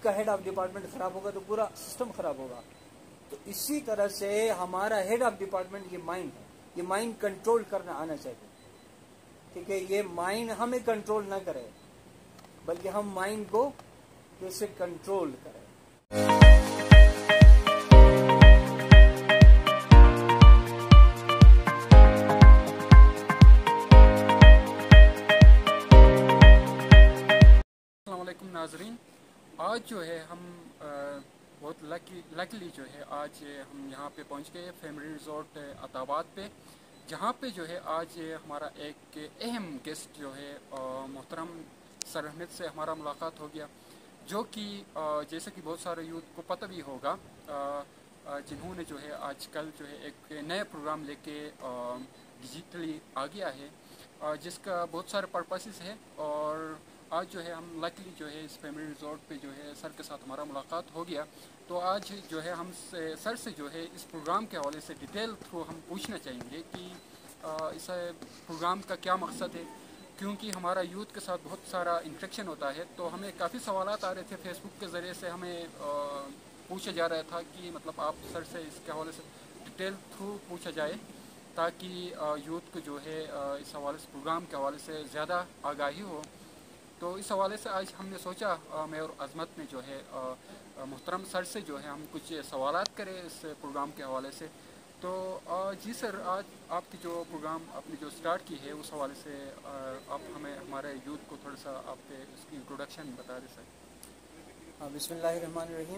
کا head of department خراب ہوگا تو پورا سسٹم خراب ہوگا. تو اسی طرح سے ہمارا ہیڈ آف ڈپارٹمنٹ یہ مائنڈ ہے. یہ مائنڈ کنٹرول کرنا آنا چاہیے. ٹھیک ہے, یہ مائنڈ ہمیں کنٹرول نہ کرے بلکہ ہم مائنڈ کو کیسے کنٹرول کریں. السلام علیکم ناظرین. آج جو ہے ہم بہت لکیلی جو ہے آج ہم یہاں پہ پہنچ گئے فیملی ریزورٹ عطاباد پہ, جہاں پہ جو ہے آج ہمارا ایک اہم گیسٹ جو ہے محترم سر حمید سے ہمارا ملاقات ہو گیا, جو کہ جیسے کہ بہت سارے یوتھ کو پتہ بھی ہوگا جنہوں نے جو ہے آج کل جو ہے ایک نئے پروگرام لے کے ڈیجیٹلی آ گیا ہے جس کا بہت سارے پرپسز ہے. اور آج جو ہے ہم لکلی جو ہے اس فیملی ریزورٹ پہ جو ہے سر کے ساتھ ہمارا ملاقات ہو گیا. تو آج جو ہے ہم سر سے جو ہے اس پروگرام کے حوالے سے ڈیٹیل تھرو ہم پوچھنا چاہیں گے کہ اس پروگرام کا کیا مقصد ہے, کیونکہ ہمارا یوتھ کے ساتھ بہت سارا انٹریکشن ہوتا ہے. تو ہمیں کافی سوالات آ رہے تھے فیس بک کے ذریعے سے, ہمیں پوچھا جا رہا تھا کہ مطلب آپ سر سے اس کے حوالے سے ڈیٹیل تھرو پوچھا جائے تاکہ یوتھ کو جو ہے اس حوالے سے پروگرام کے حوالے سے زیادہ آگاہی ہو. تو اس حوالے سے آج ہم نے سوچا میں اور عظمت نے جو ہے محترم سر سے جو ہے ہم کچھ سوالات کریں اس پروگرام کے حوالے سے. تو جی سر, آج آپ کی جو پروگرام آپ نے جو سٹارٹ کی ہے اس حوالے سے آپ ہمیں ہمارے یوتھ کو تھوڑا سا آپ کے اس کی انٹروڈکشن بتا دیں سر. بسم اللہ الرحمن الرحیم.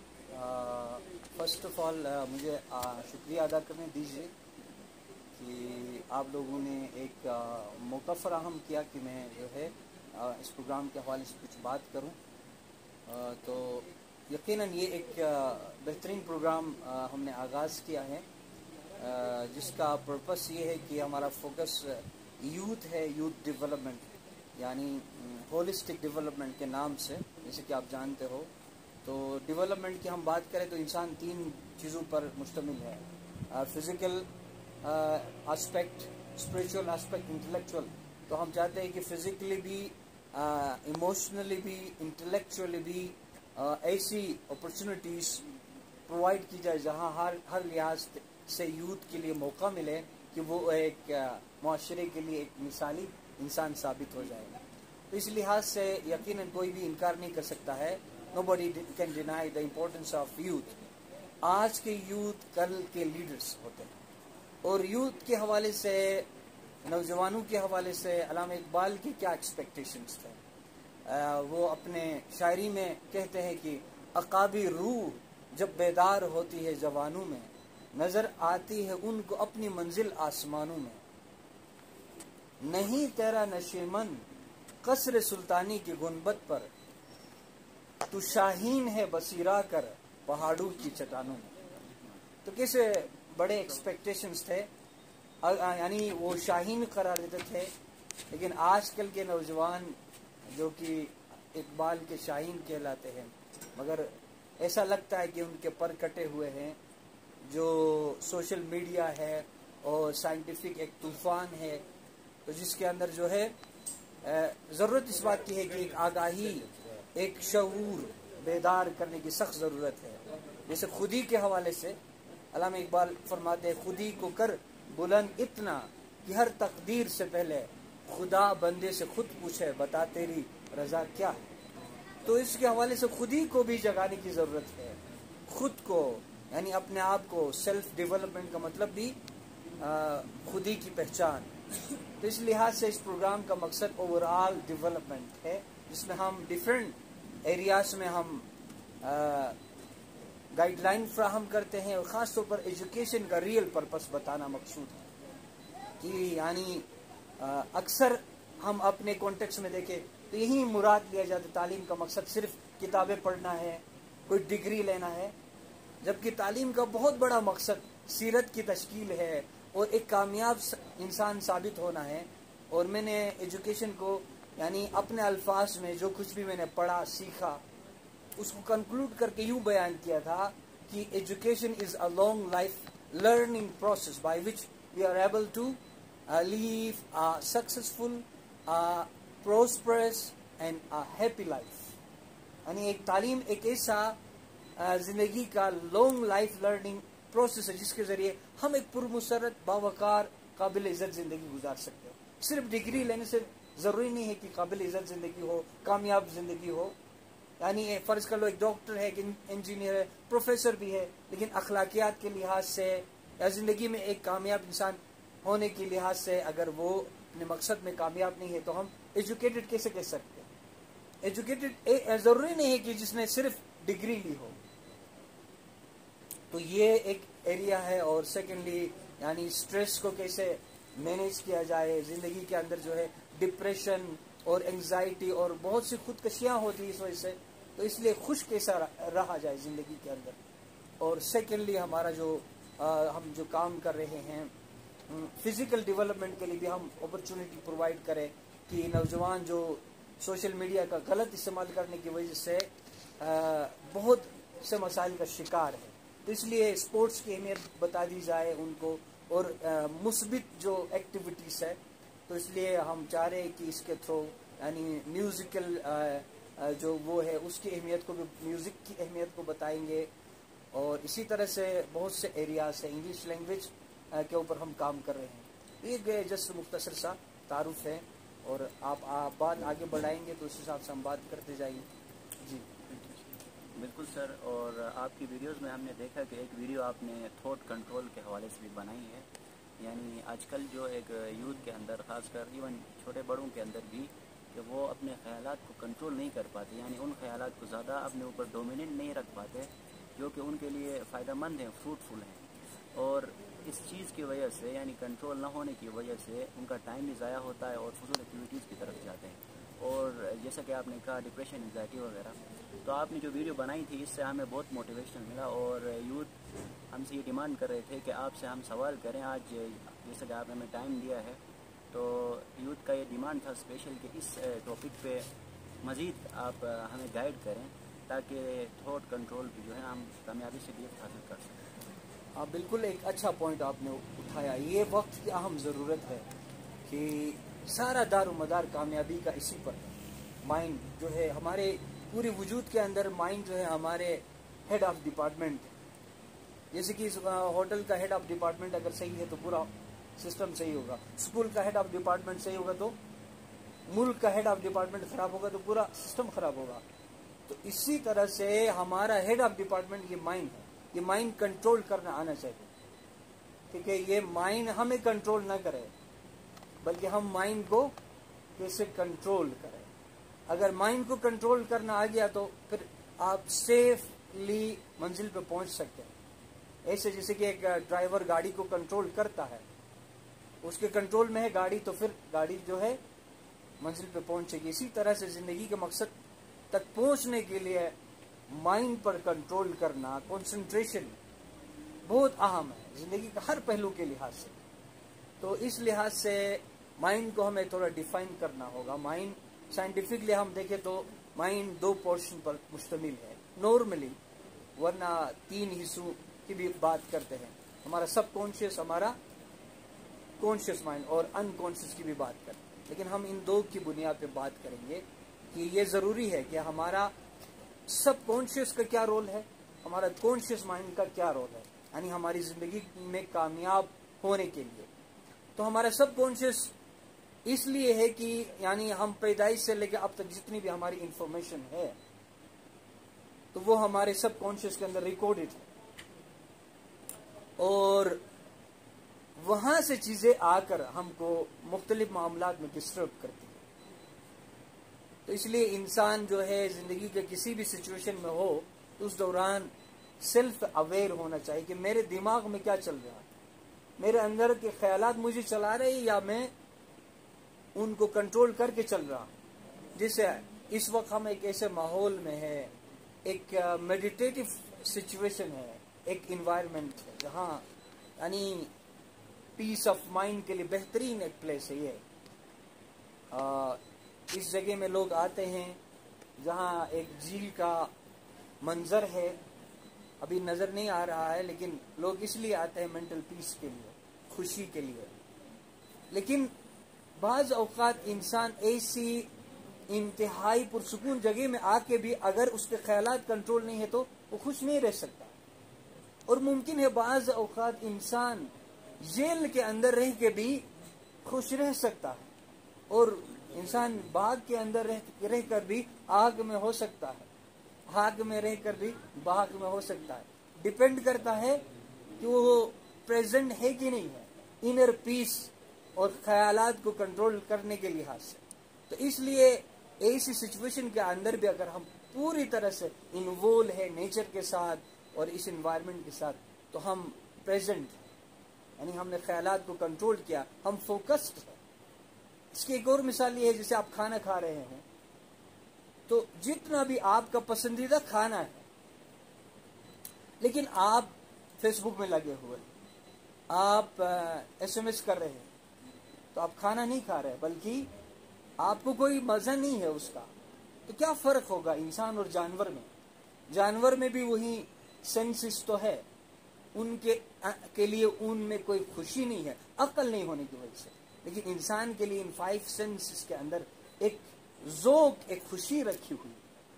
فرسٹ آف آل مجھے شکریہ ادا کرنے دیجیے کہ آپ لوگوں نے ایک موقع فراہم کیا کہ میں جو ہے اس پروگرام کے حوالے سے کچھ بات کروں. تو یقیناً یہ ایک بہترین پروگرام ہم نے آغاز کیا ہے جس کا پرپس یہ ہے کہ ہمارا فوکس یوتھ ہے, یوتھ ڈیولپمنٹ یعنی ہولسٹک ڈیولپمنٹ کے نام سے. جیسے کہ آپ جانتے ہو تو ڈیولپمنٹ کی ہم بات کریں تو انسان 3 چیزوں پر مشتمل ہے, physical aspect, spiritual aspect, intellectual. تو ہم چاہتے ہیں کہ فزیکلی بھی, ایموشنلی بھی, انٹلیکچولی بھی ایسی اپرچونٹیز پرووائڈ کی جائے جہاں ہر لحاظ سے یوتھ کے لیے موقع ملے کہ وہ ایک معاشرے کے لیے ایک مثالی انسان ثابت ہو جائے. تو اس لحاظ سے یقیناً کوئی بھی انکار نہیں کر سکتا ہے, nobody can deny the importance of youth. آج کے یوتھ کل کے لیڈرز ہوتے ہیں, اور یوتھ کے حوالے سے, نوجوانوں کے حوالے سے علامہ اقبال کی کیا ایکسپیکٹیشنز تھے. وہ اپنے شاعری میں کہتے ہیں کہ عقابی روح جب بیدار ہوتی ہے جوانوں میں, نظر آتی ہے ان کو اپنی منزل آسمانوں میں. نہیں تیرا نشیمن قصر سلطانی کی گنبد پر, تو شاہین ہے بسیرا کر پہاڑوں کی چٹانوں میں. تو کیسے بڑے ایکسپیکٹیشنز تھے, یعنی وہ شاہین قرار دیتے تھے. لیکن آج کل کے نوجوان جو کہ اقبال کے شاہین کہلاتے ہیں, مگر ایسا لگتا ہے کہ ان کے پر کٹے ہوئے ہیں. جو سوشل میڈیا ہے اور سائنٹیفک ایک طوفان ہے, تو جس کے اندر جو ہے ضرورت اس بات کی ہے کہ ایک آگاہی, ایک شعور بیدار کرنے کی سخت ضرورت ہے. جیسے خودی کے حوالے سے علامہ اقبال فرماتے ہیں, خودی کو کر بلند اتنا کہ ہر تقدیر سے پہلے خدا بندے سے خود پوچھے بتا تیری رضا کیا ہے. تو اس کے حوالے سے خودی کو بھی جگانے کی ضرورت ہے, خود کو یعنی اپنے آپ کو. سیلف ڈیولپمنٹ کا مطلب بھی خودی کی پہچان. تو اس لحاظ سے اس پروگرام کا مقصد اوور آل ڈیولپمنٹ ہے, جس میں ہم ڈیفرنٹ ایریاز میں ہم گائیڈ لائن فراہم کرتے ہیں, اور خاص طور پر ایجوکیشن کا ریئل پرپس بتانا مقصود ہے. کہ یعنی اکثر ہم اپنے کانٹیکس میں دیکھیں تو یہی مراد لیا جاتا ہے, تعلیم کا مقصد صرف کتابیں پڑھنا ہے, کوئی ڈگری لینا ہے, جبکہ تعلیم کا بہت بڑا مقصد سیرت کی تشکیل ہے اور ایک کامیاب انسان ثابت ہونا ہے. اور میں نے ایجوکیشن کو یعنی اپنے الفاظ میں جو کچھ بھی میں نے پڑھا سیکھا اس کو کنکلوڈ کر کے یوں بیان کیا تھا کہ education is a long life learning process by which we are able to live successful, prosperous and a happy life. यानी एक तालीम एक ऐसा ज़िंदगी का लॉन्ग लाइफ लर्निंग प्रोसेस है जिसके ज़रिए हम एक पुरमसरत बावकार काबिल इज़्ज़त ज़िंदगी गुजार सकते हो। सिर्फ डिग्री लेने से ज़रूरी नहीं है कि काबिल इज़्ज़त ज़िंदगी हो, कामयाब ज़िंदगी हो। यानी फ़र्ज कर लो एक डॉक्टर है, एक इंजीनियर है, प्रोफेसर भी है, लेकिन अखलाकियात के लिहाज से या ज़िंदगी में एक कामयाब इंसान होने के लिहाज से अगर वो अपने मकसद में कामयाब नहीं है तो हम एजुकेटेड कैसे कह सकते हैं? एजुकेटेड ज़रूरी नहीं है कि जिसने सिर्फ डिग्री ली हो। तो ये एक एरिया है। और सेकेंडली यानी स्ट्रेस को कैसे मैनेज किया जाए। ज़िंदगी के अंदर जो है डिप्रेशन और एंग्जाइटी और बहुत सी खुदकशियाँ होती है इस वजह से, तो इसलिए खुश कैसा रहा जाए ज़िंदगी के अंदर। और सेकेंडली हमारा जो हम जो काम कर रहे हैं फिज़िकल डेवलपमेंट के लिए भी हम अपॉर्चुनिटी प्रोवाइड करें कि नौजवान जो सोशल मीडिया का गलत इस्तेमाल करने की वजह से बहुत से मसाइल का शिकार है, तो इसलिए स्पोर्ट्स की अहमियत बता दी जाए उनको और मुस्बित जो एक्टिविटीज़ है, तो इसलिए हम चाह रहे हैं कि इसके थ्रू यानी म्यूज़िकल जो वो है उसकी अहमियत को भी, म्यूज़िक की अहमियत को बताएंगे। और इसी तरह से बहुत से एरियाज से इंग्लिश लैंग्वेज के ऊपर हम काम कर रहे हैं। ये जस्ट मुख्तसर सा तारुफ है और आप बात आगे बढ़ाएंगे तो उस हिसाब से हम बात करते जाइए। जी बिल्कुल सर। और आपकी वीडियोस में हमने देखा कि एक वीडियो आपने थॉट कंट्रोल के हवाले से भी बनाई है। यानी आजकल जो एक यूथ के अंदर ख़ासकर इवन छोटे बड़ों के अंदर भी कि वो अपने ख़यालात को कंट्रोल नहीं कर पाते, यानी उन ख़यालात को ज़्यादा अपने ऊपर डोमिनेट नहीं रख पाते जो कि उनके लिए फ़ायदेमंद हैं, फ्रूटफुल हैं। और इस चीज़ की वजह से यानी कंट्रोल ना होने की वजह से उनका टाइम भी ज़ाया होता है और फजूल एक्टिविटीज़ की तरफ जाते हैं। और जैसा कि आपने कहा डिप्रेशन, एंग्जाइटी वगैरह, तो आपने जो वीडियो बनाई थी इससे हमें बहुत मोटिवेशन मिला। और यूथ हमसे ये डिमांड कर रहे थे कि आपसे हम सवाल करें। आज जैसा कि आपने हमें टाइम दिया है तो यूथ का ये डिमांड था स्पेशल कि इस टॉपिक पे मज़ीद आप हमें गाइड करें ताकि थॉट कंट्रोल की जो है हम कामयाबी से गिरफ्त हासिल कर सकें। हाँ बिल्कुल, एक अच्छा पॉइंट आपने उठाया। ये वक्त की अहम ज़रूरत है कि सारा दारोमदार कामयाबी का इसी पर है। माइंड जो है हमारे पूरे वजूद के अंदर, माइंड जो है हमारे हेड ऑफ डिपार्टमेंट। जैसे कि होटल का हेड ऑफ डिपार्टमेंट अगर सही है तो पूरा सिस्टम सही होगा, स्कूल का हेड ऑफ डिपार्टमेंट सही होगा तो मुल्क का हेड ऑफ डिपार्टमेंट खराब होगा तो पूरा सिस्टम खराब होगा। तो इसी तरह से हमारा हेड ऑफ डिपार्टमेंट ये माइंड है। ये माइंड कंट्रोल करना आना चाहिए, ठीक है। ये माइंड हमें कंट्रोल ना करे बल्कि हम माइंड को कैसे कंट्रोल करें। अगर माइंड को कंट्रोल करना आ गया तो फिर आप सेफली मंजिल पे पहुंच सकते हैं। ऐसे जैसे कि एक ड्राइवर गाड़ी को कंट्रोल करता है, उसके कंट्रोल में है गाड़ी, तो फिर गाड़ी जो है मंजिल पे पहुंचेगी। इसी तरह से जिंदगी के मकसद तक पहुंचने के लिए माइंड पर कंट्रोल करना, कंसंट्रेशन बहुत अहम है जिंदगी का हर पहलू के लिहाज से। तो इस लिहाज से माइंड को हमें थोड़ा डिफाइन करना होगा। माइंड साइंटिफिकली हम देखें तो माइंड 2 पोर्शन पर मुश्तमिल है नॉर्मली, वरना 3 हिस्सों की भी बात करते हैं। हमारा सबकॉन्शियस, हमारा कॉन्शियस माइंड और अनकॉन्शियस की भी बात करते हैं। लेकिन हम इन 2 की बुनियाद पे बात करेंगे कि ये ज़रूरी है कि हमारा सबकॉन्शियस का क्या रोल है, हमारा कॉन्शियस माइंड का क्या रोल है, यानी हमारी ज़िंदगी में कामयाब होने के लिए। तो हमारा सबकॉन्शियस इसलिए है कि यानी हम पैदाइश से लेकर अब तक जितनी भी हमारी इंफॉर्मेशन है तो वो हमारे सबकॉन्शियस के अंदर रिकॉर्डेड है और वहां से चीजें आकर हमको मुख्तलिफ मामलात में डिस्टर्ब करती है। तो इसलिए इंसान जो है जिंदगी के किसी भी सिचुएशन में हो तो उस दौरान सेल्फ अवेयर होना चाहिए कि मेरे दिमाग में क्या चल रहा है, मेरे अंदर के ख्यालात मुझे चला रहे हैं या मैं उनको कंट्रोल करके चल रहा हूं। जैसे इस वक्त हम एक ऐसे माहौल में है, एक मेडिटेटिव सिचुएशन है, एक इन्वायरमेंट है जहां यानी पीस ऑफ माइंड के लिए बेहतरीन एक प्लेस है ये। इस जगह में लोग आते हैं जहां एक झील का मंजर है, अभी नजर नहीं आ रहा है, लेकिन लोग इसलिए आते हैं मेंटल पीस के लिए, खुशी के लिए। लेकिन बाज़ औक़ात इंसान ऐसी انتہائی پرسکون جگہ میں آ کے بھی اگر اس کے خیالات کنٹرول نہیں ہے تو وہ خوش نہیں رہ سکتا. اور ممکن ہے بعض اوقات انسان جیل کے اندر رہ کے بھی خوش رہ سکتا ہے، اور انسان باغ کے اندر رہ کر بھی آگ میں ہو سکتا ہے، آگ میں رہ کر بھی باغ میں ہو سکتا ہے. ڈپینڈ کرتا ہے کہ وہ پریزنٹ ہے کہ نہیں ہے انر پیس اور خیالات کو کنٹرول کرنے کے لحاظ سے. تو اس لیے ایسی سچویشن کے اندر بھی اگر ہم پوری طرح سے انوالو ہے نیچر کے ساتھ اور اس انوائرمنٹ کے ساتھ تو ہم پریزنٹ ہیں، یعنی ہم نے خیالات کو کنٹرول کیا، ہم فوکسڈ ہیں. اس کی ایک اور مثال یہ ہے، جیسے آپ کھانا کھا رہے ہیں تو جتنا بھی آپ کا پسندیدہ کھانا ہے لیکن آپ فیس بک میں لگے ہوئے، آپ ایس ایم ایس کر رہے ہیں، تو آپ کھانا نہیں کھا رہے بلکہ آپ کو کوئی مزہ نہیں ہے اس کا. تو کیا فرق ہوگا انسان اور جانور میں؟ جانور میں بھی وہی سینسز تو ہے، ان کے لیے ان میں کوئی خوشی نہیں ہے عقل نہیں ہونے کی وجہ سے، لیکن انسان کے لیے ان 5 سینسز کے اندر ایک ذوق، ایک خوشی رکھی ہوئی.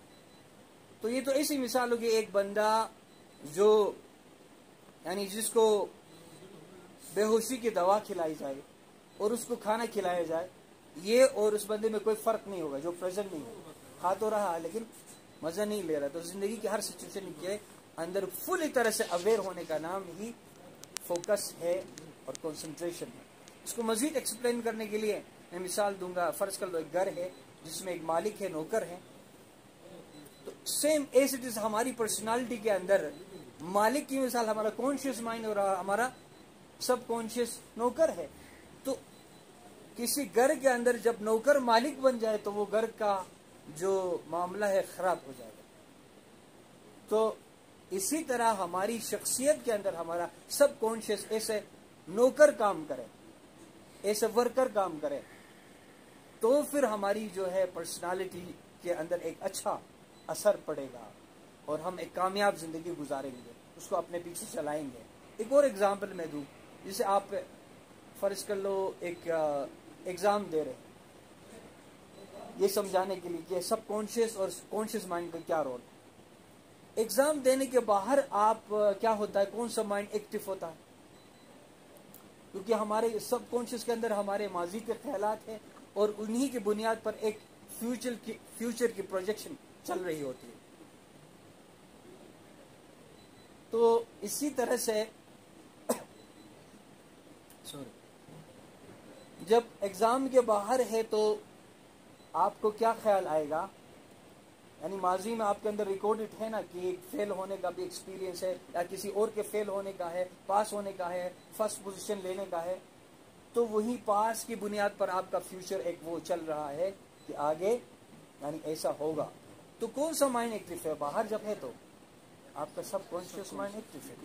تو یہ تو ایسی مثال ہوگی، ایک بندہ جو یعنی جس کو بے ہوشی کی دوا کھلائی جائے اور اس کو کھانا کھلایا جائے، یہ اور اس بندے میں کوئی فرق نہیں ہوگا جو پریزنٹ نہیں ہوگا، کھا تو رہا ہے لیکن مزہ نہیں لے رہا. تو زندگی کی ہر سچویشن کے اندر فلی طرح سے اویئر ہونے کا نام ہی فوکس ہے اور کنسنٹریشن ہے. اس کو مزید ایکسپلین کرنے کے لیے میں مثال دوں گا. فرض کر لو ایک گھر ہے جس میں ایک مالک ہے، نوکر ہے. تو سیم ایز اٹ از ہماری پرسنالٹی کے اندر مالک کی مثال ہمارا کانشیس مائنڈ اور ہمارا سب کانشیس نوکر ہے. تو کسی گھر کے اندر جب نوکر مالک بن جائے تو وہ گھر کا جو معاملہ ہے خراب ہو جائے گا. تو اسی طرح ہماری شخصیت کے اندر ہمارا سب کانشیس ایسے نوکر کام کرے، ایسے ورکر کام کرے، تو پھر ہماری جو ہے پرسنالٹی کے اندر ایک اچھا اثر پڑے گا اور ہم ایک کامیاب زندگی گزاریں گے، اس کو اپنے پیچھے چلائیں گے. ایک اور اگزامپل میں دوں، جسے آپ فرض کر لو ایک ایگزام دے رہے ہیں، یہ سمجھانے کے لیے کہ سب کانشیس اور کانشیس مائنڈ کا کیا رول. ایگزام دینے کے باہر آپ کیا ہوتا ہے، کون سا مائنڈ ایکٹیو ہوتا ہے؟ کیونکہ ہمارے سب کانشیس کے اندر ہمارے ماضی کے خیالات ہیں اور انہی کی بنیاد پر ایک فیوچر کی پروجیکشن چل رہی ہوتی ہے. تو اسی طرح سے جب ایگزام کے باہر ہے تو آپ کو کیا خیال آئے گا؟ یعنی ماضی میں آپ کے اندر ریکارڈڈ ہے نا کہ فیل ہونے کا بھی ایکسپیرینس ہے، یا کسی اور کے فیل ہونے کا ہے، پاس ہونے کا ہے، فرسٹ پوزیشن لینے کا ہے. تو وہی پاس کی بنیاد پر آپ کا فیوچر ایک وہ چل رہا ہے کہ آگے یعنی ایسا ہوگا. تو کون سا مائنڈ ایکٹیو ہے؟ باہر جب ہے تو آپ کا سب کانشیس مائنڈ ایکٹیو ہے.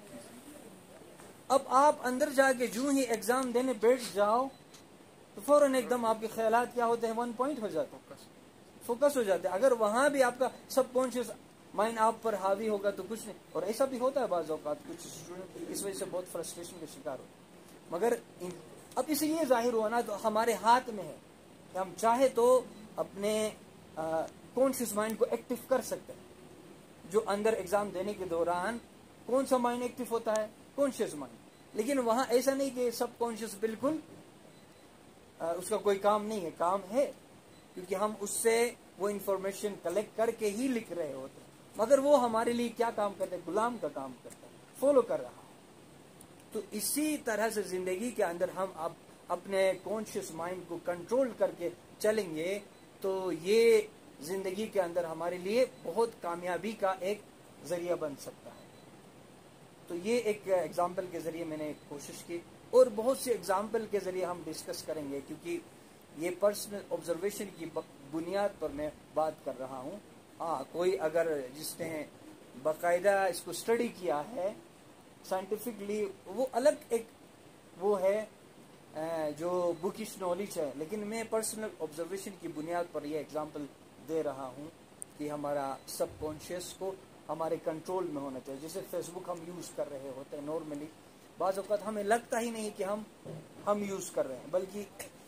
اب آپ اندر جا کے جو ہی ایگزام دینے بیٹھ جاؤ تو فوراً ایک دم آپ کے خیالات کیا ہوتے ہیں، 1 پوائنٹ ہو جاتے ہیں، فوکس ہو جاتے ہیں. اگر وہاں بھی آپ کا سب کانشیس مائنڈ آپ پر حاوی ہوگا تو کچھ نہیں. اور ایسا بھی ہوتا ہے بعض اوقات، کچھ اسٹوڈنٹ اس وجہ سے بہت فرسٹریشن کا شکار ہو. مگر اب اس لیے ظاہر ہوا نا تو ہمارے ہاتھ میں ہے کہ ہم چاہے تو اپنے کانشیس مائنڈ کو ایکٹیو کر سکتے ہیں. جو اندر ایگزام دینے کے دوران کون سا مائنڈ ایکٹیو ہوتا ہے؟ Conscious mind. لیکن وہاں ایسا نہیں کہ سب کانشیس بالکل اس کا کوئی کام نہیں ہے، کام ہے، کیونکہ ہم اس سے وہ انفارمیشن کلیکٹ کر کے ہی لکھ رہے ہوتے ہیں. مگر وہ ہمارے لیے کیا کام کرتے ہیں؟ غلام کا کام کرتا ہے، فالو کر رہا ہے. تو اسی طرح سے زندگی کے اندر ہم اب اپنے کانشیس مائنڈ کو کنٹرول کر کے چلیں گے تو یہ زندگی کے اندر ہمارے لیے بہت کامیابی کا ایک ذریعہ بن سکتا ہے. تو یہ ایک ایگزامپل کے ذریعے میں نے کوشش کی، اور بہت سی ایگزامپل کے ذریعے ہم ڈسکس کریں گے، کیونکہ یہ پرسنل آبزرویشن کی بنیاد پر میں بات کر رہا ہوں. کوئی اگر جس نے باقاعدہ اس کو اسٹڈی کیا ہے سائنٹیفکلی، وہ الگ ایک وہ ہے جو بکش نالج ہے. لیکن میں پرسنل آبزرویشن کی بنیاد پر یہ ایگزامپل دے رہا ہوں کہ ہمارا سب کانشیس کو ہمارے کنٹرول میں ہونا چاہیے. جیسے فیس بک ہم یوز کر رہے ہوتے ہیں نارملی، بعض اوقات ہمیں لگتا ہی نہیں کہ ہم یوز کر رہے ہیں، بلکہ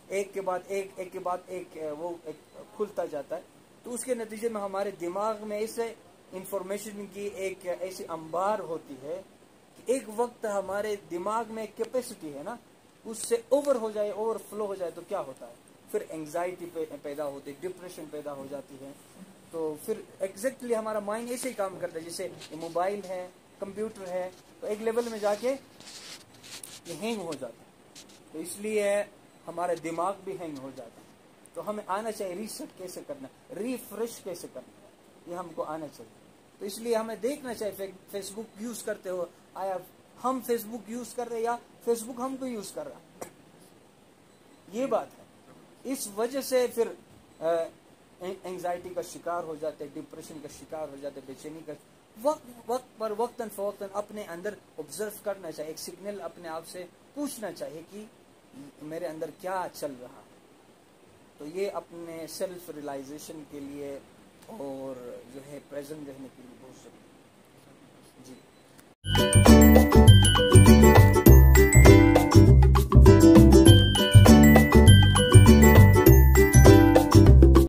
ایک کے بعد ایک وہ کھلتا جاتا ہے. تو اس کے نتیجے میں ہمارے دماغ میں اسے انفارمیشن کی ایک ایسی انبار ہوتی ہے کہ ایک وقت ہمارے دماغ میں ایک کیپیسٹی ہے نا, اس سے اوور ہو جائے, اوور فلو ہو جائے تو کیا ہوتا ہے, پھر انگزائٹی پیدا ہوتی ہے, ڈپریشن پیدا ہو جاتی ہے. تو پھر ایگزیکٹلی ہمارا مائنڈ ایسے ہی کام کرتا ہے جیسے یہ موبائل ہے, کمپیوٹر ہے, تو ایک لیول میں جا کے یہ ہینگ ہو جاتا ہے. تو اس لیے ہمارا دماغ بھی ہینگ ہو جاتا ہے. تو ہمیں آنا چاہیے ریسیٹ کیسے کرنا, ریفریش کیسے کرنا, یہ ہم کو آنا چاہیے. تو اس لیے ہمیں دیکھنا چاہیے فیس بک یوز کرتے ہو آیا ہم فیس بک یوز کر رہے یا فیس بک ہم کو یوز کر رہا, یہ بات ہے. اس وجہ سے پھر انگزائٹی کا شکار ہو جاتے, ڈپریشن کا شکار ہو جاتے, بے چینی کا. وقت پر وقتاً فوقتاً اپنے اندر آبزرو کرنا چاہیے, ایک سگنل اپنے آپ سے پوچھنا چاہیے کہ میرے اندر کیا چل رہا ہے. تو یہ اپنے سیلف ریلائزیشن کے لیے اور جو ہے پریزنٹ رہنے کے لیے بہت ضروری ہے. جی